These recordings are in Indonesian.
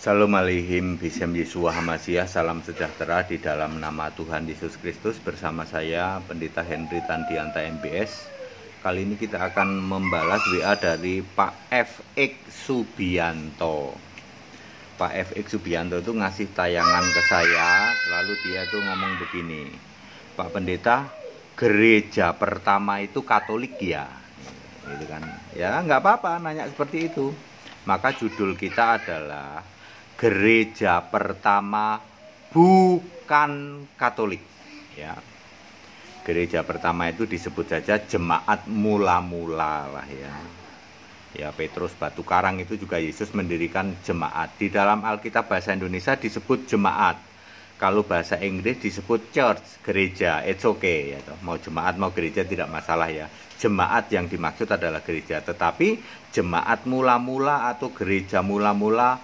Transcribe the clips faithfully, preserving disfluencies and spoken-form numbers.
Shalom Aleihim Bisem Yeshua Hamasiah. Salam sejahtera di dalam nama Tuhan Yesus Kristus. Bersama saya Pendeta Henry Tandianta M B S. Kali ini kita akan membalas W A dari Pak F X Subianto. Pak F X Subianto itu ngasih tayangan ke saya. Lalu dia itu ngomong begini, Pak Pendeta, gereja pertama itu Katolik ya? Gitu kan. Ya nggak apa-apa nanya seperti itu. Maka judul kita adalah gereja pertama bukan Katolik, ya. Gereja pertama itu disebut saja jemaat mula-mula lah ya. Ya, Petrus Batu Karang itu juga Yesus mendirikan jemaat. Di dalam Alkitab bahasa Indonesia disebut jemaat. Kalau bahasa Inggris disebut church, gereja. It's okay ya, toh. Mau jemaat mau gereja tidak masalah ya. Jemaat yang dimaksud adalah gereja, tetapi jemaat mula-mula atau gereja mula-mula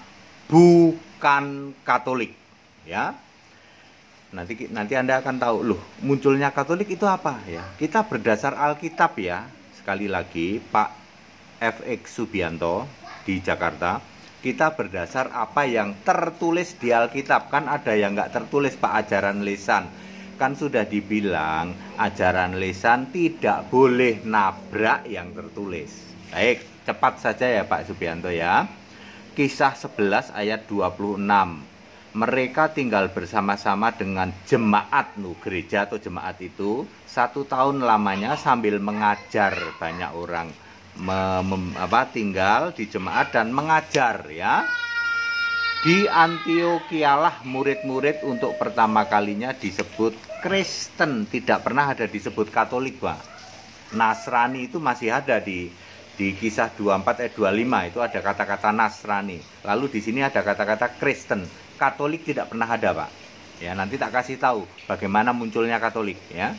bukan Katolik, ya. Nanti nanti Anda akan tahu, loh, munculnya Katolik itu apa ya? Kita berdasar Alkitab ya. Sekali lagi, Pak F X Subianto di Jakarta, kita berdasar apa yang tertulis di Alkitab. Kan ada yang nggak tertulis, Pak, ajaran lisan. Kan sudah dibilang ajaran lisan tidak boleh nabrak yang tertulis. Baik, cepat saja ya Pak Subianto ya. Kisah sebelas ayat dua puluh enam. Mereka tinggal bersama-sama dengan jemaat, nu gereja atau jemaat itu satu tahun lamanya sambil mengajar banyak orang. Mem, mem, apa, tinggal di jemaat dan mengajar ya. Di Antiochialah murid-murid untuk pertama kalinya disebut Kristen, tidak pernah ada disebut Katolik, Pak. Nasrani itu masih ada di Di Kisah dua puluh empat ayat dua puluh lima itu ada kata-kata Nasrani. Lalu di sini ada kata-kata Kristen. Katolik tidak pernah ada, Pak. Ya, nanti tak kasih tahu bagaimana munculnya Katolik ya.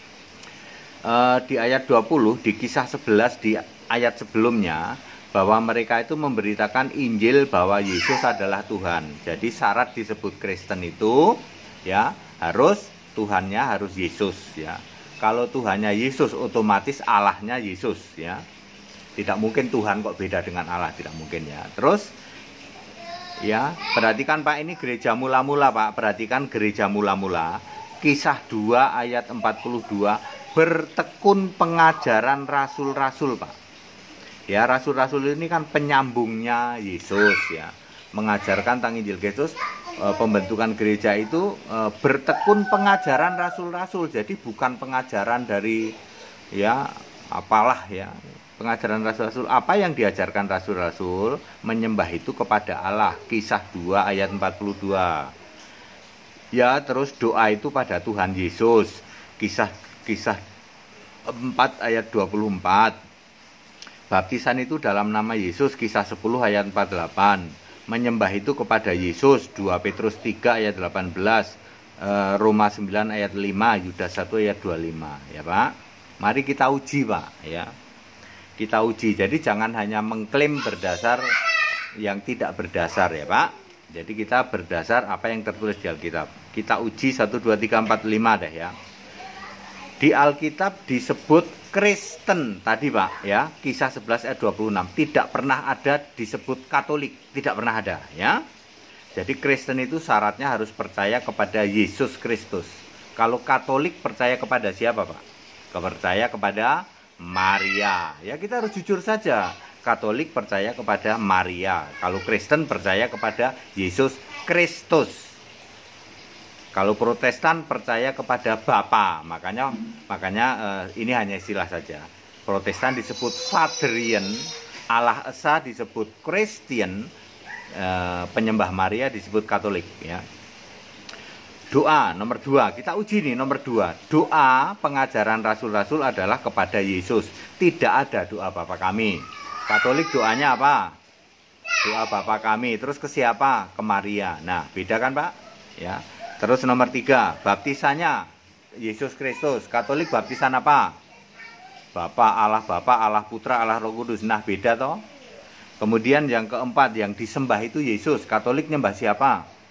E, di ayat dua puluh di Kisah sebelas di ayat sebelumnya bahwa mereka itu memberitakan Injil bahwa Yesus adalah Tuhan. Jadi syarat disebut Kristen itu ya harus Tuhannya harus Yesus ya. Kalau Tuhannya Yesus otomatis Allahnya Yesus ya. Tidak mungkin Tuhan kok beda dengan Allah, tidak mungkin ya. Terus ya, perhatikan Pak, ini gereja mula-mula Pak, perhatikan gereja mula-mula. Kisah dua ayat empat puluh dua, bertekun pengajaran rasul-rasul Pak. Ya, rasul-rasul ini kan penyambungnya Yesus ya. Mengajarkan tentang Injil Yesus, e, pembentukan gereja itu e, bertekun pengajaran rasul-rasul. Jadi bukan pengajaran dari ya apalah ya. Pengajaran rasul-rasul, apa yang diajarkan rasul-rasul? Menyembah itu kepada Allah. Kisah dua ayat empat puluh dua. Ya, terus doa itu pada Tuhan Yesus. Kisah kisah empat ayat dua puluh empat. Baptisan itu dalam nama Yesus. Kisah sepuluh ayat empat puluh delapan. Menyembah itu kepada Yesus. dua Petrus tiga ayat delapan belas. Roma sembilan ayat lima. Yudas satu ayat dua puluh lima. Ya, Pak. Mari kita uji, Pak, ya. Kita uji, jadi jangan hanya mengklaim berdasar yang tidak berdasar ya Pak. Jadi kita berdasar apa yang tertulis di Alkitab. Kita uji satu, dua, tiga, empat, lima deh ya. Di Alkitab disebut Kristen tadi Pak ya. Kisah sebelas ayat dua puluh enam. Tidak pernah ada disebut Katolik. Tidak pernah ada ya. Jadi Kristen itu syaratnya harus percaya kepada Yesus Kristus. Kalau Katolik percaya kepada siapa Pak? Percaya kepada Maria. Ya, kita harus jujur saja. Katolik percaya kepada Maria. Kalau Kristen percaya kepada Yesus Kristus. Kalau Protestan percaya kepada Bapa. Makanya makanya eh, ini hanya istilah saja. Protestan disebut Faderian, Allah Esa disebut Christian, eh, penyembah Maria disebut Katolik ya. Doa nomor dua, kita uji nih nomor dua. Doa pengajaran rasul-rasul adalah kepada Yesus. Tidak ada doa Bapa kami. Katolik doanya apa? Doa Bapa kami. Terus ke siapa? Ke Maria. Nah, beda kan Pak? Ya. Terus nomor tiga, baptisannya Yesus Kristus. Katolik baptisan apa? Bapa, Allah Bapa, Allah Putra, Allah Roh Kudus. Nah, beda toh. Kemudian yang keempat, yang disembah itu Yesus. Katolik nyembah siapa?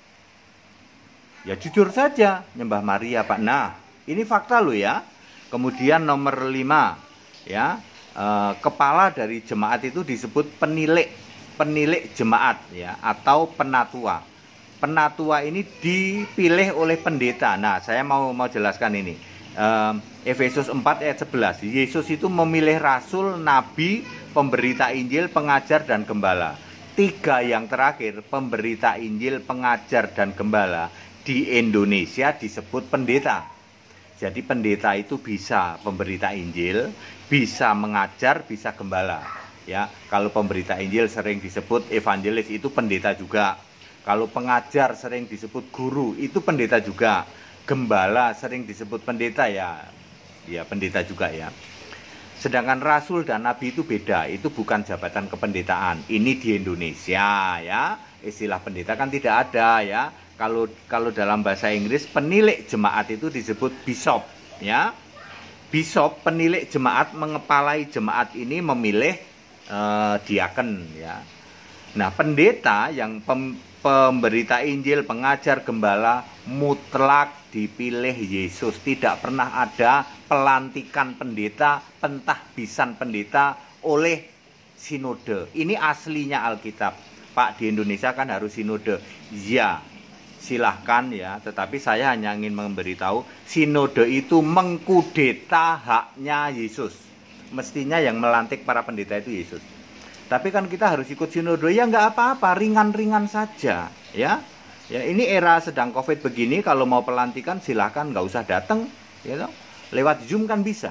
Ya jujur saja, nyembah Maria Pak. Nah, ini fakta loh ya. Kemudian nomor lima, ya, eh, kepala dari jemaat itu disebut penilik. penilik jemaat ya, atau penatua. Penatua ini dipilih oleh pendeta. Nah, saya mau mau jelaskan ini. Um, Efesus empat ayat sebelas. Yesus itu memilih rasul, nabi, pemberita Injil, pengajar dan gembala. Tiga yang terakhir, pemberita Injil, pengajar dan gembala, di Indonesia disebut pendeta. Jadi pendeta itu bisa pemberita Injil, bisa mengajar, bisa gembala. Ya, kalau pemberita Injil sering disebut evangelis, itu pendeta juga. Kalau pengajar sering disebut guru, itu pendeta juga. Gembala sering disebut pendeta, ya, ya pendeta juga ya. Sedangkan rasul dan nabi itu beda, itu bukan jabatan kependetaan. Ini di Indonesia ya, istilah pendeta kan tidak ada ya. Kalau kalau dalam bahasa Inggris penilik jemaat itu disebut bishop ya. Bishop, penilik jemaat, mengepalai jemaat ini memilih uh, diaken ya. Nah, pendeta yang pem, pemberita Injil, pengajar, gembala mutlak dipilih Yesus. Tidak pernah ada pelantikan pendeta, pentahbisan pendeta oleh sinode. Ini aslinya Alkitab. Pak, di Indonesia kan harus sinode. Ya, silahkan ya. Tetapi saya hanya ingin memberitahu, sinode itu mengkudeta haknya Yesus. Mestinya yang melantik para pendeta itu Yesus. Tapi kan kita harus ikut sinode, ya nggak apa-apa, ringan-ringan saja ya. Ya, ini era sedang Covid begini, kalau mau pelantikan silahkan, nggak usah datang, ya, lewat Zoom kan bisa.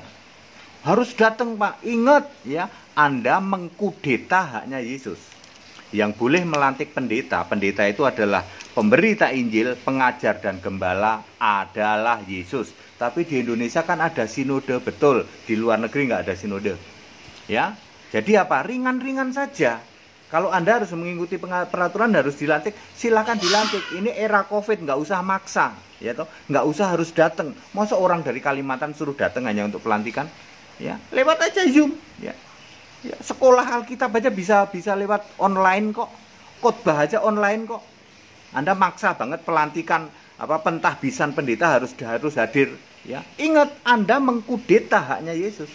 Harus datang Pak, ingat ya, Anda mengkudeta haknya Yesus. Yang boleh melantik pendeta, pendeta itu adalah pemberita Injil, pengajar dan gembala adalah Yesus. Tapi di Indonesia kan ada sinode, betul. Di luar negeri nggak ada sinode, ya. Jadi apa? Ringan-ringan saja. Kalau Anda harus mengikuti peraturan, harus dilantik, silakan dilantik. Ini era Covid, nggak usah maksa, ya toh, nggak usah harus datang. Masa orang dari Kalimantan suruh datang hanya untuk pelantikan? Ya, lewat aja Zoom. Ya, ya sekolah Alkitab aja bisa bisa lewat online kok. Khotbah aja online kok. Anda maksa banget pelantikan apa pentahbisan pendeta harus harus hadir. Ya, ingat Anda mengkudeta haknya Yesus.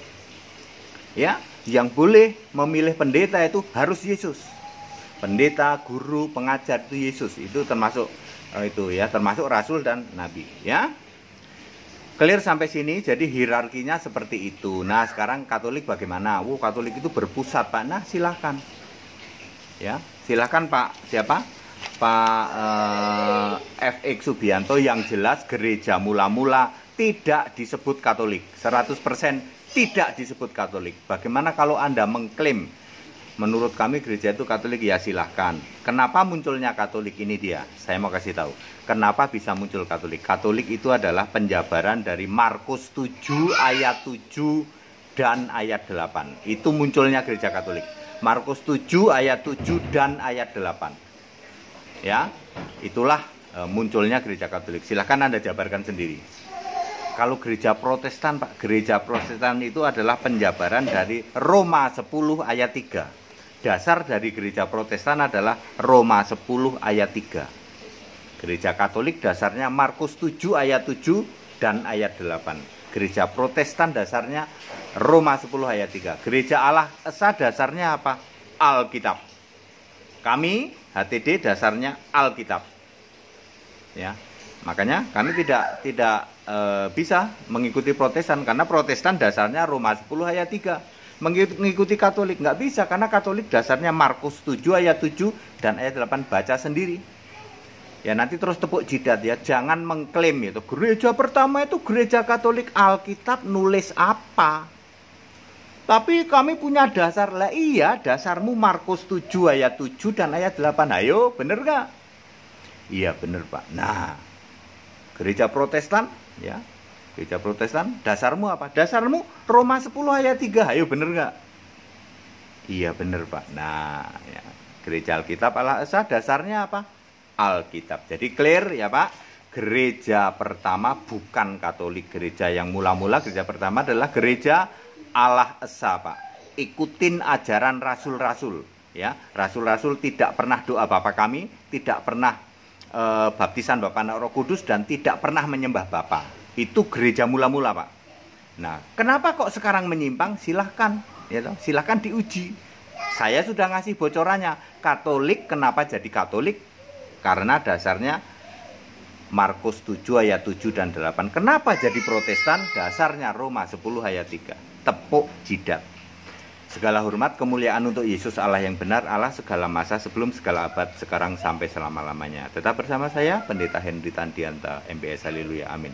Ya. Yang boleh memilih pendeta itu harus Yesus. Pendeta, guru, pengajar itu Yesus. Itu termasuk uh, itu ya, termasuk rasul dan nabi, ya. Clear sampai sini. Jadi hierarkinya seperti itu. Nah, sekarang Katolik bagaimana? Wow, Katolik itu berpusat, Pak. Nah, silakan. Ya, silakan Pak. Siapa? Pak uh, F X Subianto, yang jelas gereja mula-mula tidak disebut Katolik. seratus persen tidak disebut Katolik. Bagaimana kalau Anda mengklaim menurut kami gereja itu Katolik? Ya silahkan. Kenapa munculnya Katolik? Ini dia, saya mau kasih tahu. Kenapa bisa muncul Katolik? Katolik itu adalah penjabaran dari Markus tujuh ayat tujuh dan ayat delapan. Itu munculnya gereja Katolik. Markus tujuh ayat tujuh dan ayat delapan. Ya, itulah e, munculnya gereja Katolik. Silahkan Anda jabarkan sendiri. Kalau gereja Protestan, Pak, gereja Protestan itu adalah penjabaran dari Roma sepuluh ayat tiga. Dasar dari gereja Protestan adalah Roma sepuluh ayat tiga. Gereja Katolik dasarnya Markus tujuh ayat tujuh dan ayat delapan. Gereja Protestan dasarnya Roma sepuluh ayat tiga. Gereja Allah Esa dasarnya apa? Alkitab. Kami H T D dasarnya Alkitab. Ya. Makanya kami tidak tidak e, bisa mengikuti Protestan, karena Protestan dasarnya Roma sepuluh ayat tiga. Mengikuti Katolik nggak bisa, karena Katolik dasarnya Markus tujuh ayat tujuh dan ayat delapan. Baca sendiri. Ya, nanti terus tepuk jidat ya, jangan mengklaim itu gereja pertama itu gereja Katolik. Alkitab nulis apa? Tapi kami punya dasar. Lah iya, dasarmu Markus tujuh ayat tujuh dan ayat delapan. Ayo, bener nggak? Iya bener Pak. Nah, gereja Protestan, ya, gereja Protestan, dasarmu apa? Dasarmu Roma sepuluh ayat tiga, ayo bener nggak? Iya bener Pak. Nah, ya, gereja Alkitab Allah Esa dasarnya apa? Alkitab. Jadi clear ya Pak. Gereja pertama bukan Katolik. Gereja yang mula-mula, gereja pertama adalah gereja Allah Esa Pak. Ikutin ajaran rasul-rasul. Ya, rasul-rasul tidak pernah doa Bapa kami, tidak pernah baptisan Bapa Anak Roh Kudus, dan tidak pernah menyembah Bapa. Itu gereja mula-mula Pak. Nah, kenapa kok sekarang menyimpang? Silahkan, ya toh, silahkan diuji. Saya sudah ngasih bocorannya. Katolik kenapa jadi Katolik? Karena dasarnya Markus tujuh ayat tujuh dan delapan. Kenapa jadi Protestan? Dasarnya Roma sepuluh ayat tiga. Tepuk jidat. Segala hormat kemuliaan untuk Yesus Allah yang benar, Allah segala masa, sebelum segala abad, sekarang sampai selama-lamanya. Tetap bersama saya, Pendeta Henry Tandianta, M B S. Haleluya, amin.